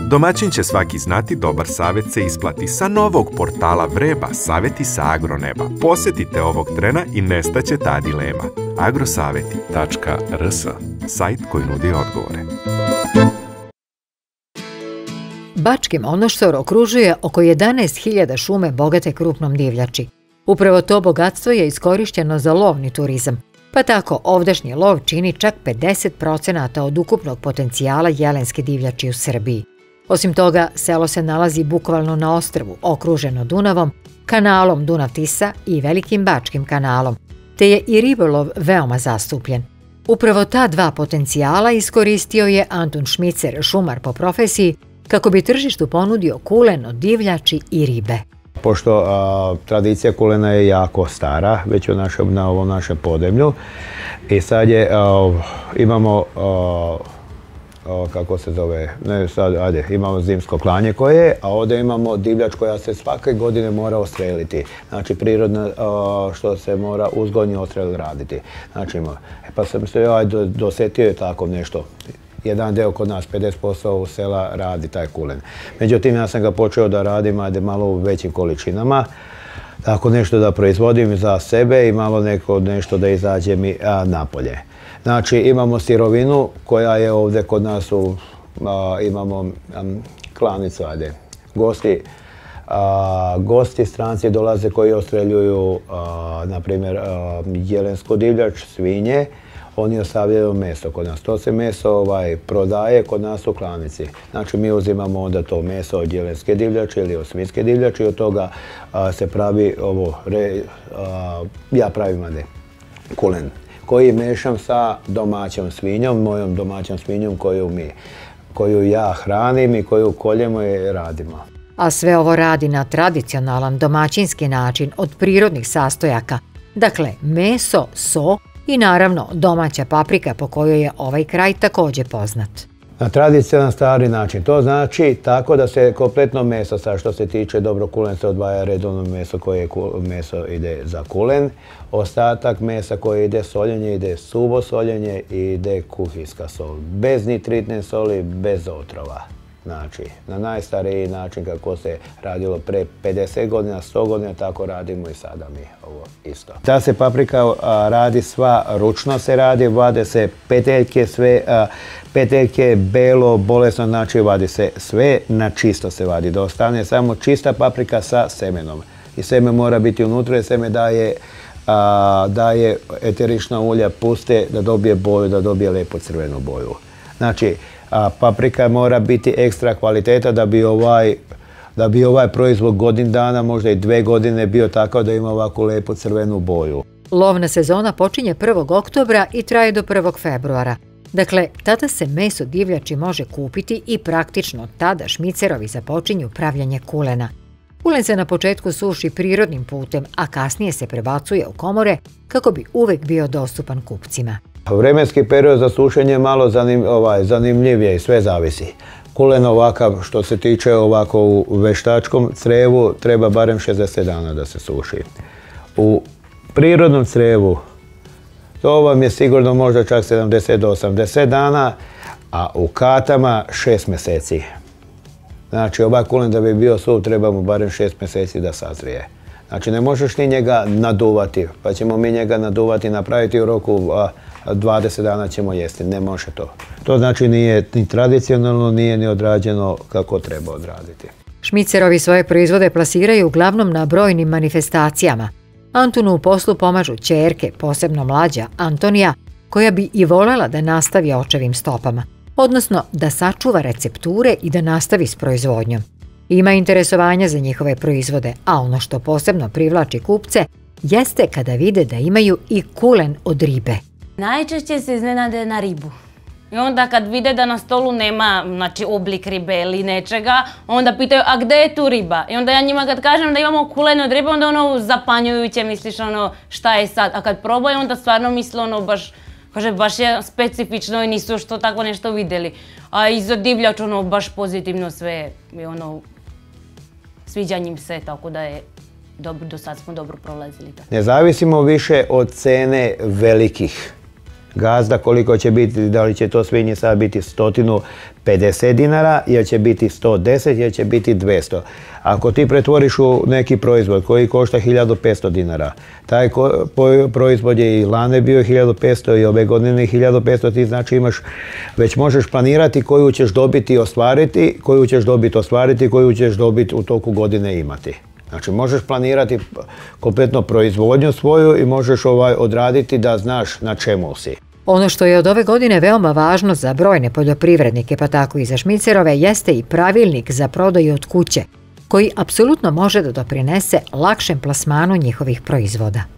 Domaćin će svaki znati, dobar savjet se isplati. Sa novog portala Vreba, savjeti sa agroneba. Posjetite ovog trena i nestaće ta dilema. agrosaveti.rs, sajt koji nudi odgovore. Bački Monoštor okružuje oko 11.000 šume bogate krupnom divljači. Upravo to bogatstvo je iskorišteno za lovni turizam, pa tako ovdašnji lov čini čak 50% od ukupnog potencijala jelenske divljači u Srbiji. Osim toga, selo se nalazi bukvalno na ostrvu, okruženo Dunavom, kanalom Dunav-Tisa i Velikim Bačkim kanalom, te je i ribolov veoma zastupljen. Upravo ta dva potencijala iskoristio je Antun Šmicer, šumar po profesiji, kako bi tržištu ponudio kulen od divljači i ribe. Pošto tradicija kulena je jako stara, već na ovom našem podneblju, i sad imamo, kako se zove, imamo zimsko klanje koje, a ovdje imamo divljač koja se svake godine mora odstreliti. Znači prirodno što se mora uzgojni odstrel raditi. Znači, pa sam se dosetio tako nešto. Jedan deo kod nas, 50% u sela radi taj kulen. Međutim, ja sam ga počeo da radim malo u većim količinama, tako nešto da proizvodim za sebe i malo nešto da izađe mi napolje. Znači, imamo sirovinu koja je ovdje kod nas, imamo klanicu, gosti, stranci dolaze koji ostreljuju, na primjer, jelensku divljač, svinje. Oni ostavljaju meso kod nas. To se meso prodaje kod nas u klanici. Znači mi uzimamo onda to meso od jelenske divljači ili od svinjske divljači i od toga se pravi ja pravim kulen koji mešam sa domaćom svinjom, mojom domaćom svinjom koju ja hranim i koju koljemo i radimo. A sve ovo radi na tradicionalan domaćinski način od prirodnih sastojaka. Dakle, meso, so i naravno domaća paprika po kojoj je ovaj kraj također poznat. Na tradicionalan stari način. To znači tako da se kompletno meso, što se tiče dobro kulen, se odvaja redovno meso koje meso ide za kulen. Ostatak mesa koje ide soljenje, ide suvo soljenje i ide kuhinjska sol. Bez nitritne soli, bez otrova. Znači, na najstariji način kako se radilo pre 50 godina, 100 godina, tako radimo i sada mi ovo isto. Ta se paprika radi sva, ručno se radi, vade se peteljke, sve peteljke, belo, bolesno, znači vadi se sve, na čisto se vadi. Da ostane samo čista paprika sa semenom. I seme mora biti unutra i seme daje eterična ulja, puste da dobije boju, da dobije lepo crvenu boju. Znači, paprika mora biti ekstra kvaliteta da bi ovaj proizvod godin dana, možda i 2 godine bio takav da ima ovako lepu crvenu boju. Lovna sezona počinje 1. oktobra i traje do 1. februara. Dakle, tada se meso divljači može kupiti i praktično tada Šmicerovi započinju pravljanje kulena. Kulen se na početku suši prirodnim putem, a kasnije se prebacuje u komore kako bi uvek bio dostupan kupcima. Vremenski period za sušenje je malo zanimljivije i sve zavisi. Kulen ovakav, što se tiče ovako u veštačkom crevu, treba barem 60 dana da se suši. U prirodnom crevu to vam je sigurno možda čak 70 do 80 dana, a u katama 6 mjeseci. Znači ovaj kulen da bi bio suv treba mu barem 6 mjeseci da sazrije. Znači ne možeš ni njega naduvati, pa ćemo mi njega naduvati, napraviti u roku 20 dana ćemo jesti, ne može to. To znači nije ni tradicionalno, nije ni odrađeno kako treba odraditi. Šmicerovi svoje proizvode plasiraju uglavnom na brojnim manifestacijama. Antunu u poslu pomažu ćerke, posebno mlađa Antonija, koja bi i voljela da nastavi očevim stopama, odnosno da sačuva recepture i da nastavi s proizvodnjom. Ima interesovanja za njihove proizvode, a ono što posebno privlači kupce jeste kada vide da imaju i kulen od ribe. Najčešće se iznenade na ribu. I onda kad vide da na stolu nema oblik ribe ili nečega, onda pitaju a gdje je tu riba? I onda ja njima kad kažem da imamo kulen od ribe, onda zapanjujuće misliš šta je sad. A kad probaju onda stvarno misle baš je specifično i nisu što tako nešto vidjeli. A i za divljač baš pozitivno sve sviđa njim se, tako da je do sad smo dobro prolazili. Ne zavisimo više od cene velikih. gazda koliko će biti, da li će to svinje sad biti 150 dinara, jer će biti 110, jer će biti 200. Ako ti pretvoriš u neki proizvod koji košta 1500 dinara, taj proizvod je i lane bio 1500 i ove godine 1500, ti znači već možeš planirati koju ćeš dobiti ostvariti, koju ćeš dobiti u toku godine imati. Znači možeš planirati kompletno proizvodnju svoju i možeš odraditi da znaš na čemu si. Ono što je od ove godine veoma važno za brojne poljoprivrednike, pa tako i za Šmicerove, jeste i pravilnik za prodaju od kuće, koji apsolutno može da doprinese lakšem plasmanu njihovih proizvoda.